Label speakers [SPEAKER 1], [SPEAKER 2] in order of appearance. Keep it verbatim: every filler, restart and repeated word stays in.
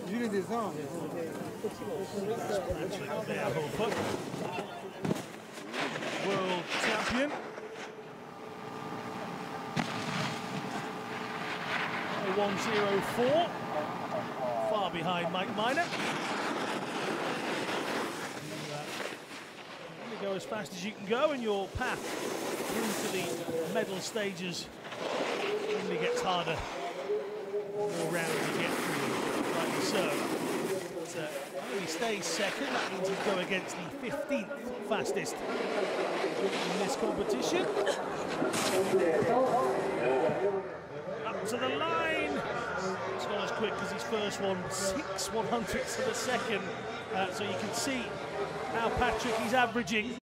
[SPEAKER 1] Julie des Anges.
[SPEAKER 2] World champion. one oh four. Far behind Mike Minor. You go as fast as you can go, and your path through to the medal stages only gets harder the more rounds you get through, rightly so. But uh, he stays second, that means he'll go against the fifteenth fastest in this competition. Up to the line. It's not as quick as his first one, six one hundredths of a second. Uh, so you can see how Patrick is averaging.